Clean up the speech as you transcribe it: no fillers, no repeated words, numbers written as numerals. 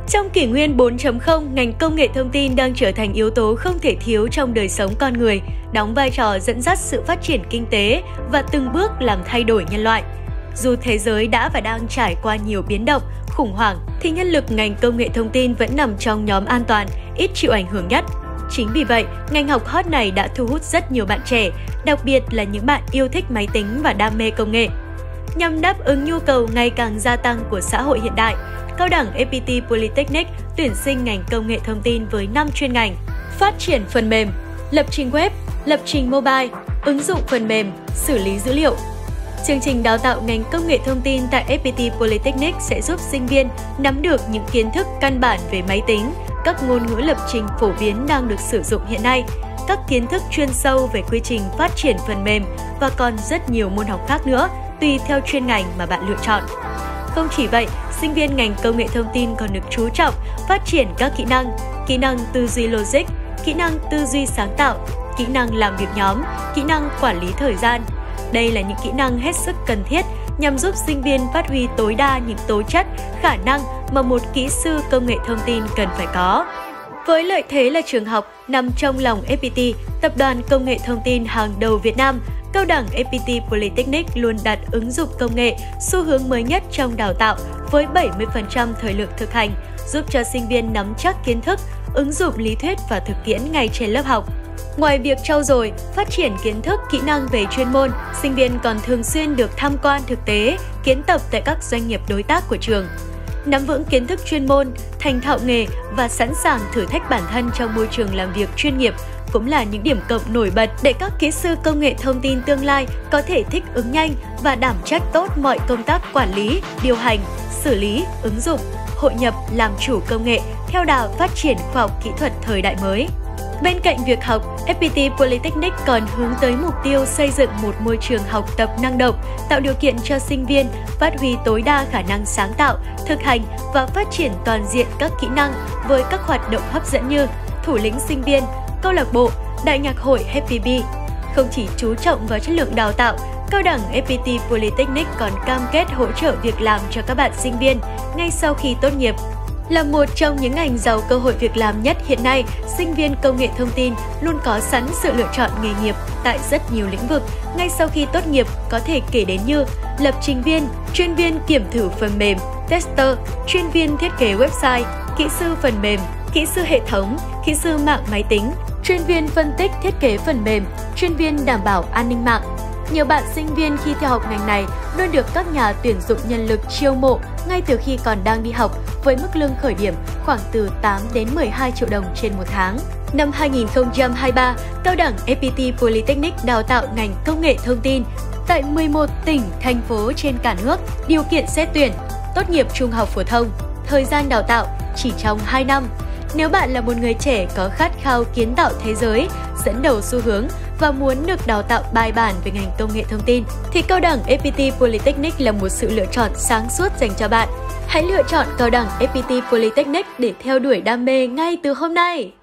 Trong kỷ nguyên 4.0, ngành công nghệ thông tin đang trở thành yếu tố không thể thiếu trong đời sống con người, đóng vai trò dẫn dắt sự phát triển kinh tế và từng bước làm thay đổi nhân loại. Dù thế giới đã và đang trải qua nhiều biến động, khủng hoảng, thì nhân lực ngành công nghệ thông tin vẫn nằm trong nhóm an toàn, ít chịu ảnh hưởng nhất. Chính vì vậy, ngành học hot này đã thu hút rất nhiều bạn trẻ, đặc biệt là những bạn yêu thích máy tính và đam mê công nghệ. Nhằm đáp ứng nhu cầu ngày càng gia tăng của xã hội hiện đại, Cao đẳng FPT Polytechnic tuyển sinh ngành công nghệ thông tin với 5 chuyên ngành: phát triển phần mềm, lập trình web, lập trình mobile, ứng dụng phần mềm, xử lý dữ liệu. Chương trình đào tạo ngành công nghệ thông tin tại FPT Polytechnic sẽ giúp sinh viên nắm được những kiến thức căn bản về máy tính, các ngôn ngữ lập trình phổ biến đang được sử dụng hiện nay, các kiến thức chuyên sâu về quy trình phát triển phần mềm và còn rất nhiều môn học khác nữa, tùy theo chuyên ngành mà bạn lựa chọn. Không chỉ vậy, sinh viên ngành công nghệ thông tin còn được chú trọng phát triển các kỹ năng tư duy logic, kỹ năng tư duy sáng tạo, kỹ năng làm việc nhóm, kỹ năng quản lý thời gian. Đây là những kỹ năng hết sức cần thiết nhằm giúp sinh viên phát huy tối đa những tố chất, khả năng mà một kỹ sư công nghệ thông tin cần phải có. Với lợi thế là trường học nằm trong lòng FPT, tập đoàn công nghệ thông tin hàng đầu Việt Nam, Cao đẳng FPT Polytechnic luôn đặt ứng dụng công nghệ, xu hướng mới nhất trong đào tạo với 70% thời lượng thực hành, giúp cho sinh viên nắm chắc kiến thức, ứng dụng lý thuyết và thực tiễn ngay trên lớp học. Ngoài việc trau dồi, phát triển kiến thức, kỹ năng về chuyên môn, sinh viên còn thường xuyên được tham quan thực tế, kiến tập tại các doanh nghiệp đối tác của trường. Nắm vững kiến thức chuyên môn, thành thạo nghề và sẵn sàng thử thách bản thân trong môi trường làm việc chuyên nghiệp cũng là những điểm cộng nổi bật để các kỹ sư công nghệ thông tin tương lai có thể thích ứng nhanh và đảm trách tốt mọi công tác quản lý, điều hành, xử lý, ứng dụng, hội nhập làm chủ công nghệ theo đà phát triển khoa học kỹ thuật thời đại mới. Bên cạnh việc học, FPT Polytechnic còn hướng tới mục tiêu xây dựng một môi trường học tập năng động, tạo điều kiện cho sinh viên phát huy tối đa khả năng sáng tạo, thực hành và phát triển toàn diện các kỹ năng với các hoạt động hấp dẫn như thủ lĩnh sinh viên, câu lạc bộ, đại nhạc hội Happy Bee. Không chỉ chú trọng vào chất lượng đào tạo, Cao đẳng FPT Polytechnic còn cam kết hỗ trợ việc làm cho các bạn sinh viên ngay sau khi tốt nghiệp. Là một trong những ngành giàu cơ hội việc làm nhất hiện nay, sinh viên công nghệ thông tin luôn có sẵn sự lựa chọn nghề nghiệp tại rất nhiều lĩnh vực. Ngay sau khi tốt nghiệp có thể kể đến như lập trình viên, chuyên viên kiểm thử phần mềm, tester, chuyên viên thiết kế website, kỹ sư phần mềm, kỹ sư hệ thống, kỹ sư mạng máy tính, chuyên viên phân tích thiết kế phần mềm, chuyên viên đảm bảo an ninh mạng. Nhiều bạn sinh viên khi theo học ngành này luôn được các nhà tuyển dụng nhân lực chiêu mộ ngay từ khi còn đang đi học với mức lương khởi điểm khoảng từ 8 đến 12 triệu đồng trên một tháng. Năm 2023, Cao đẳng FPT Polytechnic đào tạo ngành công nghệ thông tin tại 11 tỉnh, thành phố trên cả nước, điều kiện xét tuyển, tốt nghiệp trung học phổ thông, thời gian đào tạo chỉ trong 2 năm. Nếu bạn là một người trẻ có khát khao kiến tạo thế giới, dẫn đầu xu hướng và muốn được đào tạo bài bản về ngành công nghệ thông tin, thì Cao đẳng FPT Polytechnic là một sự lựa chọn sáng suốt dành cho bạn. Hãy lựa chọn Cao đẳng FPT Polytechnic để theo đuổi đam mê ngay từ hôm nay!